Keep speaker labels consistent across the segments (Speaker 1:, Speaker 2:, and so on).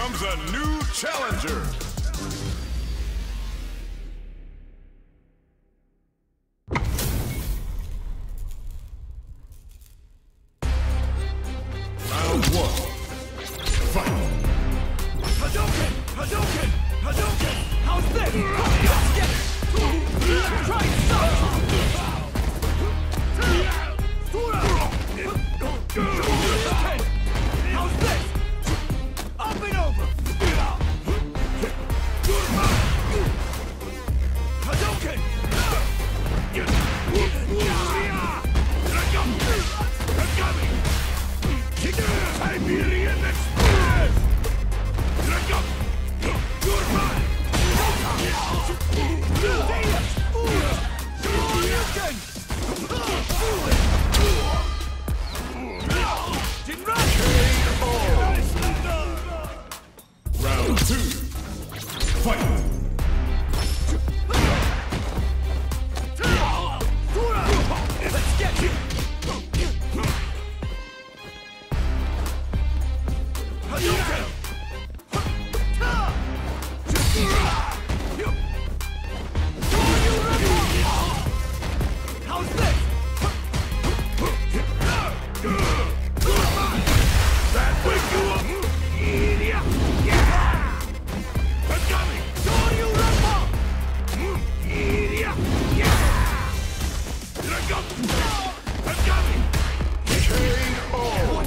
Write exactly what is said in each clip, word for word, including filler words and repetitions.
Speaker 1: comes a new challenger. Round one. Fight.
Speaker 2: Hadouken! Hadouken! Hadouken! How's this? Let's get it! Try some! Hadouken! How's this? Up and over! Hadouken! Siberian Express! You're mine!
Speaker 1: Round two. Fight.
Speaker 2: Let's get it! Hadouken! How's this?
Speaker 1: That wake you up.
Speaker 2: Yeah! I'm coming! Shoryuken! Yeah!
Speaker 1: I'm coming. K O.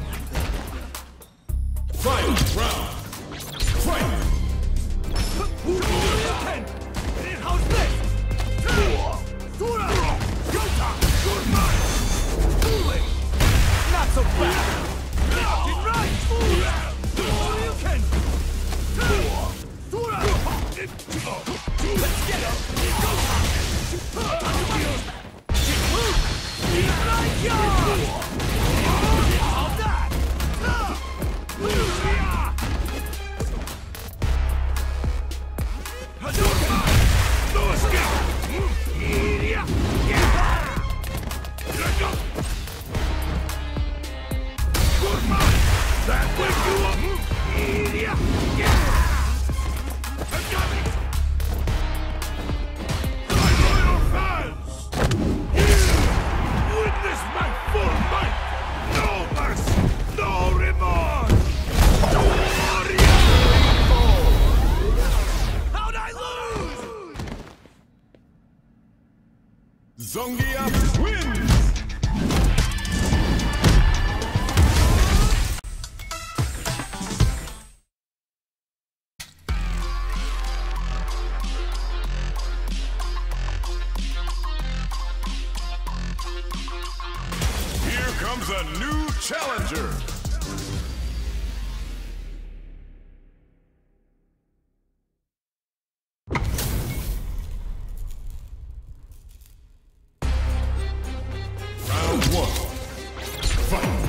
Speaker 1: Fight round. Fight.
Speaker 2: Shoryuken! How's this? Sura! Yota! You're mine! Foolish! Not so fast! Get right! Shoryuken! Sura! Let's get him! Yota! All that! Hadouken!
Speaker 1: No escape. That wake you up. I'm coming. My loyal fans, witness my full might. No mercy, no remorse. Warrior!
Speaker 2: How'd I lose?
Speaker 1: Zongia wins! Here comes a new challenger! Round one. Fight!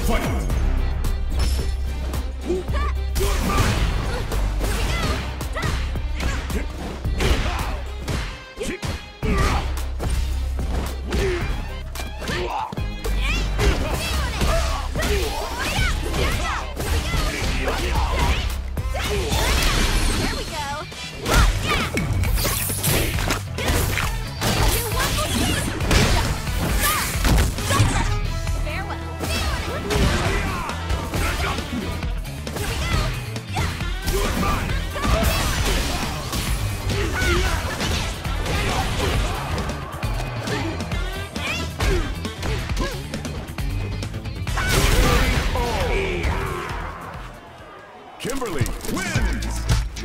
Speaker 1: Fight! Kimberly wins!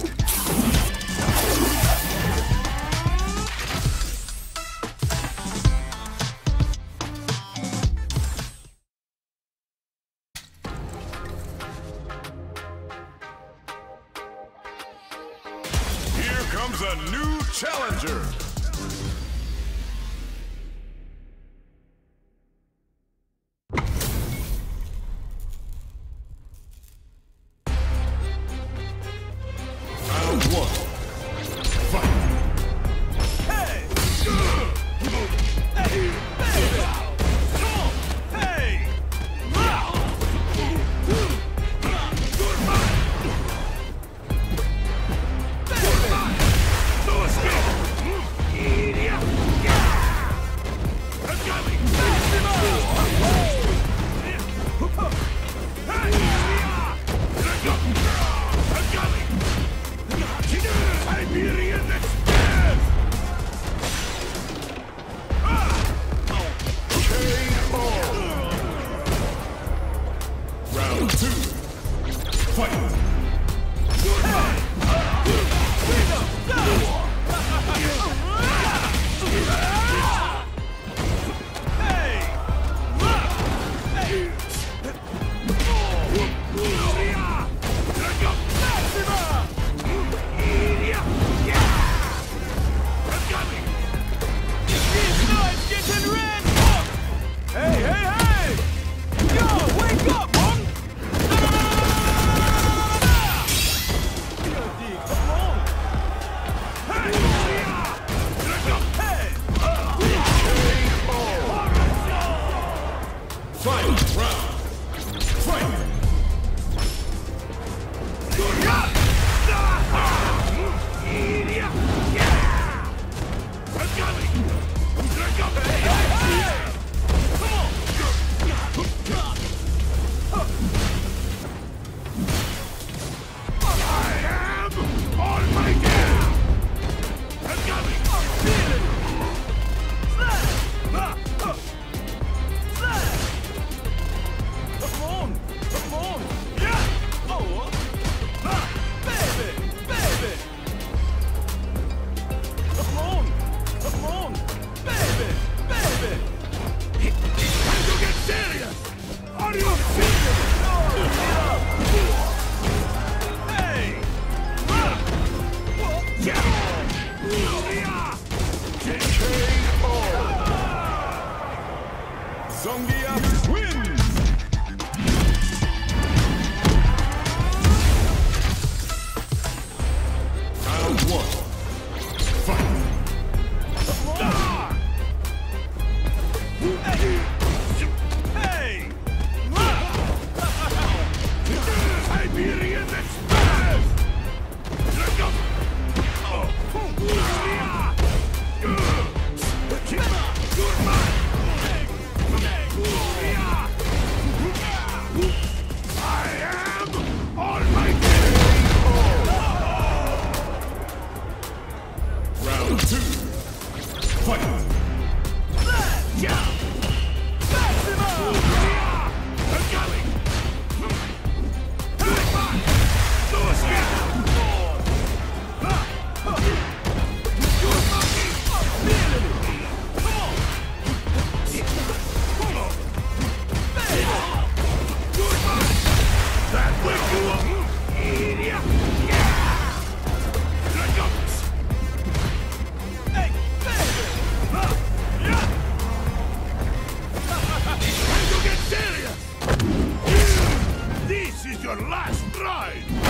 Speaker 1: Here comes a new challenger! your last ride!